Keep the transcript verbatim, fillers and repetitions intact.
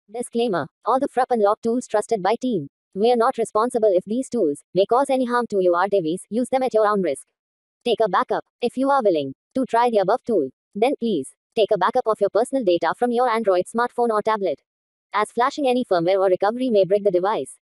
Disclaimer: all the Frup Unlock tools trusted by team. We are not responsible if these tools may cause any harm to your device. Use them at your own risk. Take a backup. If you are willing to try the above tool, then please take a backup of your personal data from your Android smartphone or tablet, as flashing any firmware or recovery may break the device.